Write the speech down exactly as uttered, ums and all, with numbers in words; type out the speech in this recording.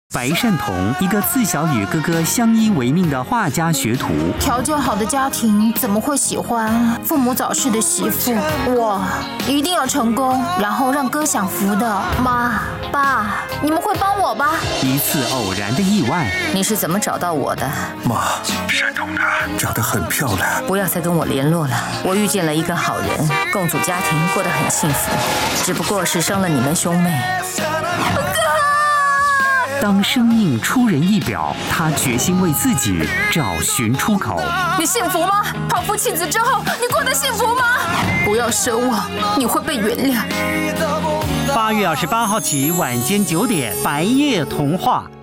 白善彤，一个自小与哥哥相依为命的画家学徒。 条件好的家庭怎么会喜欢父母早逝的媳妇？我一定要成功，然后让哥享福的。妈、爸，你们会帮我吧？ 一次偶然的意外。 你是怎么找到我的？ 妈，善彤她长得很漂亮。 不要再跟我联络了。我遇见了一个好人，共组家庭，过得很幸福，只不过是生了你们兄妹。 当生命出人意表，他决心为自己找寻出口。 你幸福吗？抛夫弃子之后，你过得幸福吗？不要奢望你会被原谅。 八月二十八号起，晚间九点，《白夜童话》。